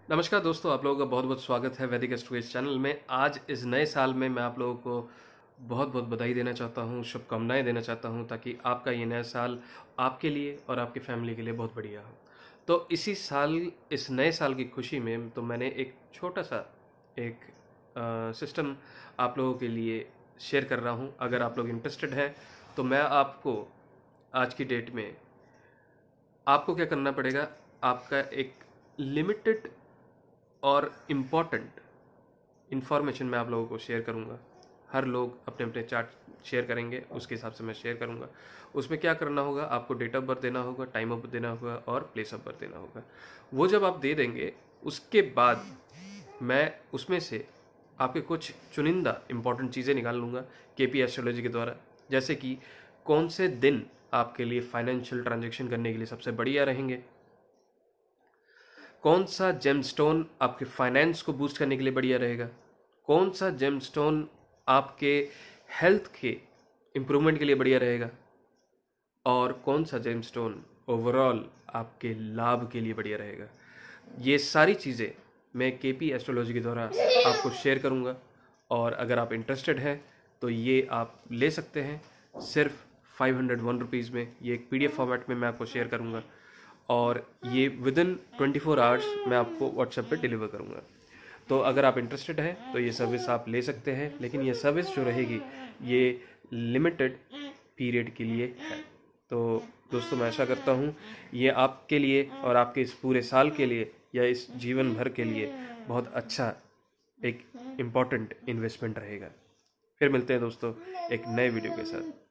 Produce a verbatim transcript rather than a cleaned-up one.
नमस्कार दोस्तों, आप लोगों का बहुत बहुत स्वागत है वैदिक एस्ट्रोलॉजी चैनल में। आज इस नए साल में मैं आप लोगों को बहुत बहुत बधाई देना चाहता हूँ, शुभकामनाएं देना चाहता हूँ, ताकि आपका ये नया साल आपके लिए और आपकी फैमिली के लिए बहुत बढ़िया हो। तो इसी साल, इस नए साल की खुशी में तो मैंने एक छोटा सा एक सिस्टम आप लोगों के लिए शेयर कर रहा हूँ। अगर आप लोग इंटरेस्टेड हैं तो मैं आपको आज की डेट में आपको क्या करना पड़ेगा, आपका एक लिमिटेड और इम्पॉर्टेंट इन्फॉर्मेशन मैं आप लोगों को शेयर करूंगा। हर लोग अपने अपने चार्ट शेयर करेंगे, उसके हिसाब से मैं शेयर करूंगा। उसमें क्या करना होगा, आपको डेट ऑफ बर्थ देना होगा, टाइम ऑफ बर्थ देना होगा और प्लेस ऑफ बर्थ देना होगा। वो जब आप दे देंगे उसके बाद मैं उसमें से आपके कुछ चुनिंदा इंपॉर्टेंट चीज़ें निकाल लूँगा केपी एस्ट्रोलॉजी के द्वारा। जैसे कि कौन से दिन आपके लिए फाइनेंशियल ट्रांजेक्शन करने के लिए सबसे बढ़िया रहेंगे, कौन सा जेमस्टोन आपके फाइनेंस को बूस्ट करने के लिए बढ़िया रहेगा, कौन सा जेमस्टोन आपके हेल्थ के इम्प्रूवमेंट के लिए बढ़िया रहेगा, और कौन सा जेमस्टोन ओवरऑल आपके लाभ के लिए बढ़िया रहेगा। ये सारी चीज़ें मैं केपी एस्ट्रोलॉजी के द्वारा आपको शेयर करूंगा। और अगर आप इंटरेस्टेड हैं तो ये आप ले सकते हैं सिर्फ फाइव हंड्रेड वन रुपीज़ में। ये एक पीडीएफ फॉर्मेट में मैं आपको शेयर करूंगा और ये within twenty four hours मैं आपको व्हाट्सएप पे डिलीवर करूंगा। तो अगर आप इंटरेस्टेड हैं तो ये सर्विस आप ले सकते हैं, लेकिन ये सर्विस जो रहेगी ये लिमिटेड पीरियड के लिए है। तो दोस्तों, मैं आशा करता हूँ ये आपके लिए और आपके इस पूरे साल के लिए या इस जीवन भर के लिए बहुत अच्छा एक इम्पॉर्टेंट इन्वेस्टमेंट रहेगा। फिर मिलते हैं दोस्तों एक नए वीडियो के साथ।